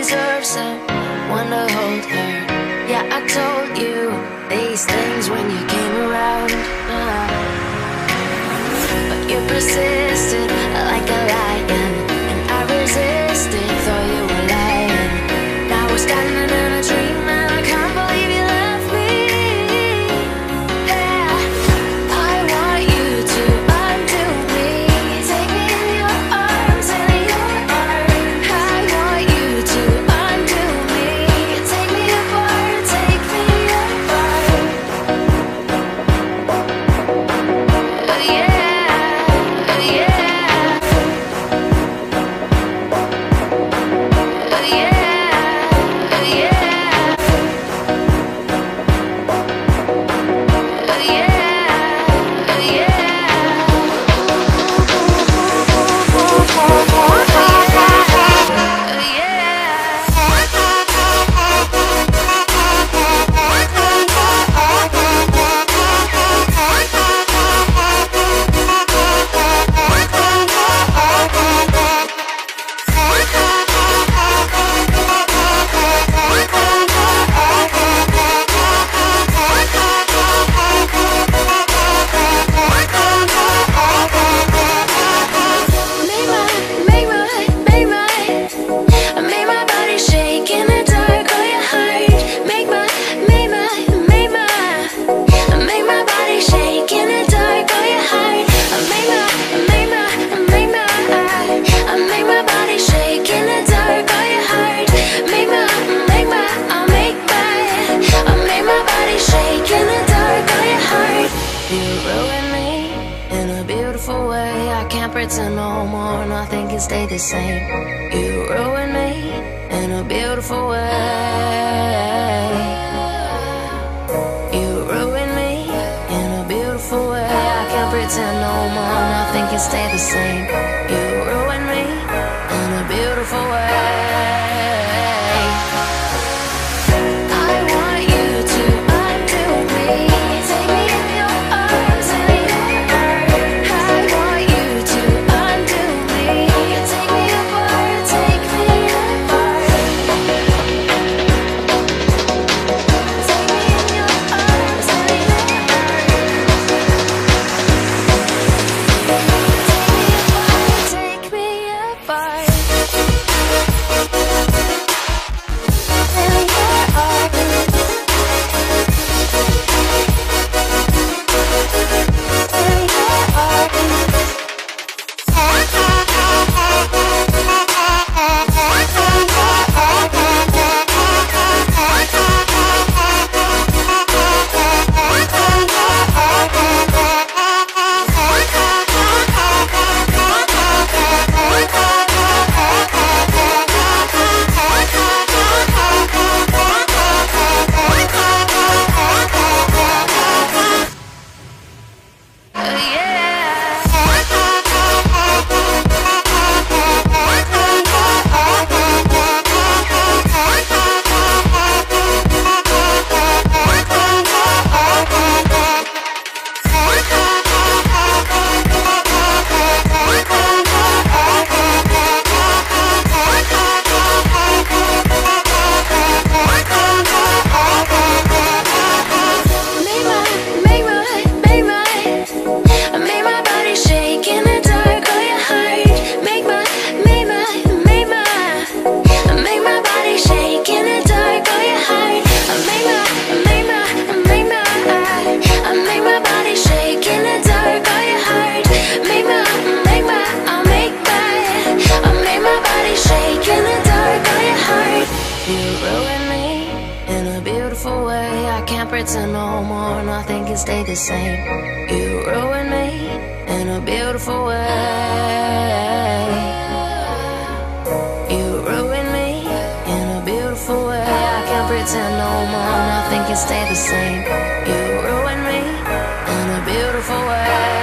deserve someone to hold her. Yeah, I told you these things when you came around, but you persisted like a lion, and I resisted, thought you were lying. Now we're standing in a dream and I can't believe you left me. Yeah, I want you to undo me. Take me in your arms, in your arms. I want you to undo me. Take me apart, take me apart. Pretend no more, nothing can stay the same. You ruined me in a beautiful way. You ruined me in a beautiful way. I can't pretend no more, nothing can stay the same. You ruined me in a beautiful way. Pretend no more, nothing can stay the same. You ruined me in a beautiful way. You ruined me in a beautiful way. I can't pretend no more, nothing can stay the same. You ruined me in a beautiful way.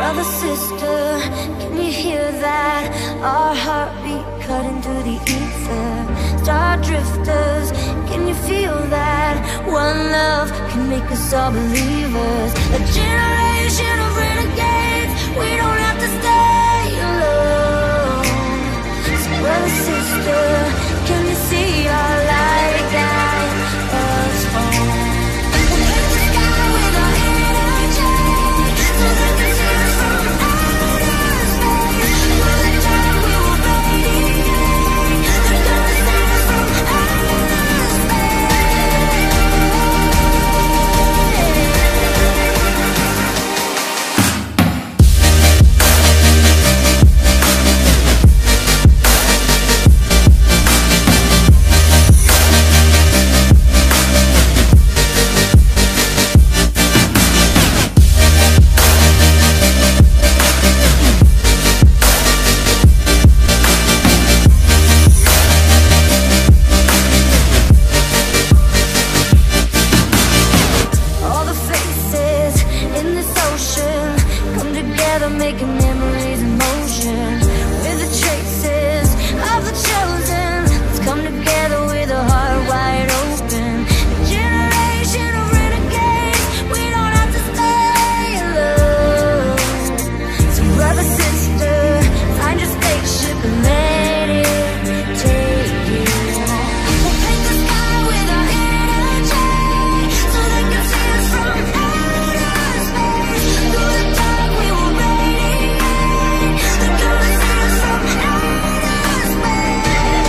Brother, sister, can you hear that? Our heartbeat cutting through the ether. Star drifters, can you feel that? One love can make us all believers. A generation of renegades, we don't have to stay alone. So brother, sister, can you see our light guide us home? We'll hit the sky with our energy, so they can see us from outer space. Through the dark we will radiate. They're gonna see us from outer space. All the faces in this ocean come together, making memories in motion. We're the traces of the chosen. Let's come together with a heart wide open. A generation of renegades, we don't have to stay alone. So brother, sister, find your spaceship and let it take you. We'll paint the sky with our energy, so they can see us from outer space. Through the dark we will radiate. They're gonna see us from outer space.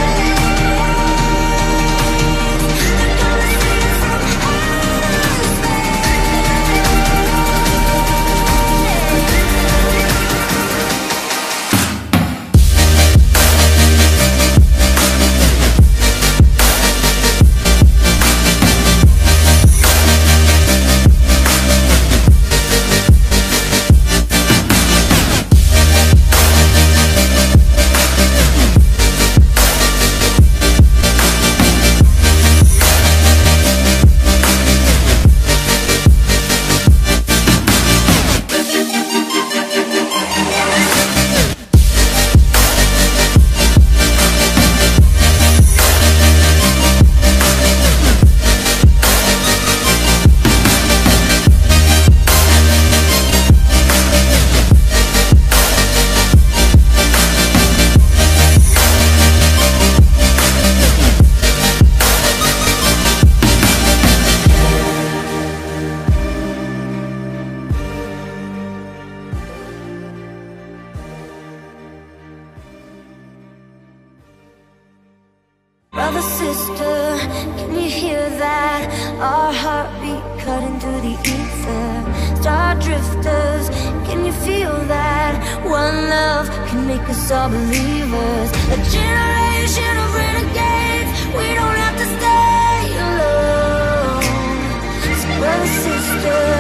They're gonna see us from outer Brother, sister, can you hear that? Our heartbeat cutting through the ether. Star drifters, can you feel that? One love can make us all believers. A generation of renegades, we don't have to stay alone. So brother, sister,